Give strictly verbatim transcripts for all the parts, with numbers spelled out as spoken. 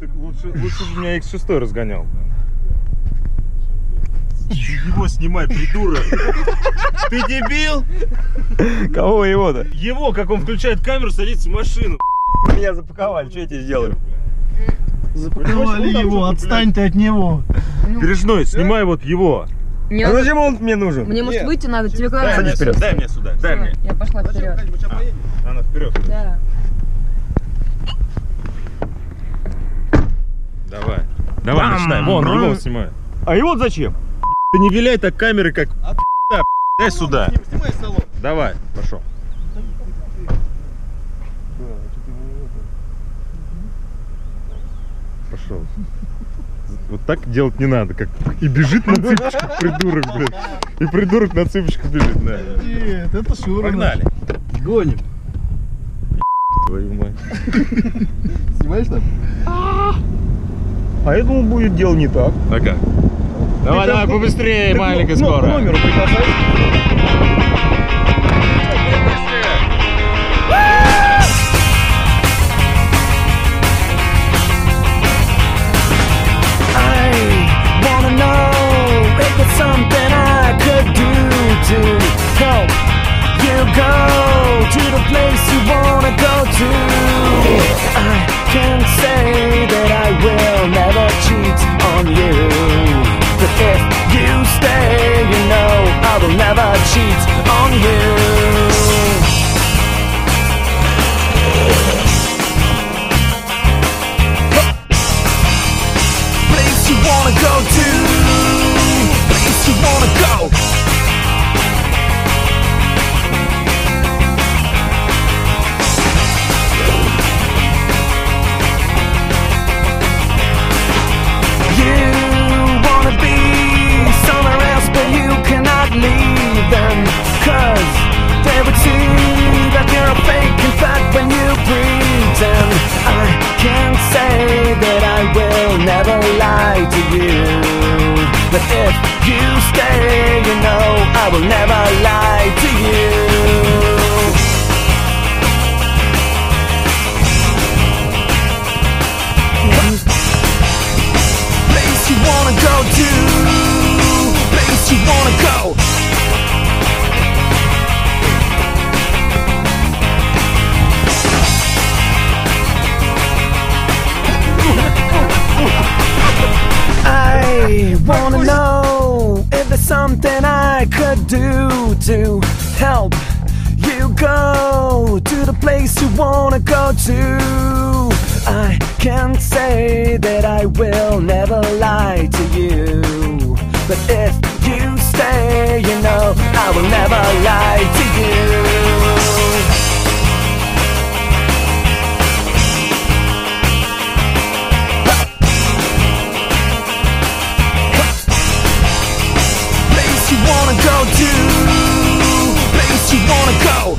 Так лучше, лучше бы меня икс шесть разгонял. Его снимай, придурок. Ты дебил? Кого его-то? Его, как он включает камеру, садится в машину. Меня запаковали, что я тебе сделаю? Запаковали его, отстань ты от него. Бережной, снимай вот его. Мне А надо- зачем он мне нужен? Мне, может, выйти надо? Тебе куда Дай надо? мне, вперед. дай мне сюда, дай мне. Я пошла вперед. А, она вперед. Да. Давай. Давай, Бам! начинай. Вон, Бррр. его снимай. А его зачем? Ты не виляй так камеры, как п***а, дай сюда. Снимай салон. Давай, пошел. Пошел. Вот так делать не надо, как и бежит на цыпочках придурок, блядь. И придурок на цыпочках бежит, да. Нет, это Шура. Погнали. Гоним. Твою мать. Снимаешь там? А я думал, будет дело не так. А как? Давай, давай, побыстрее, маленькая скоро. Номеру прикасайся. Cheat on you. Place you wanna go to, place you wanna go. You wanna be somewhere else, but you cannot leave them, 'cause they would see that you're a fake. In fact, when you pretend, I can't say that I will never lie to you, but if you stay, you know I will never lie to you. Place you wanna go to, place you wanna go. I wanna know if there's something I could do to help you go to the place you wanna go to. I can't say that I will never lie to you, but if you stay, you know I will never lie to you. Place you wanna go to, place you wanna go.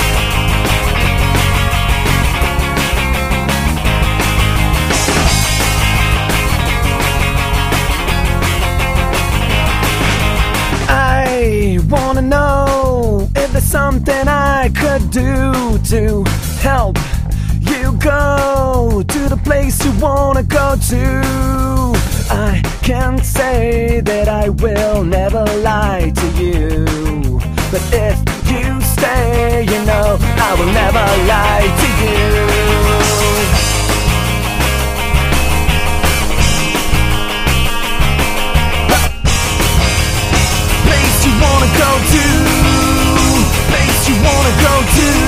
I wanna know if there's something I could do to help you go to the place you wanna go to. I can't say that I will never lie to you, but if you stay, you know I will never lie to you. Place you wanna go to, place you wanna go to.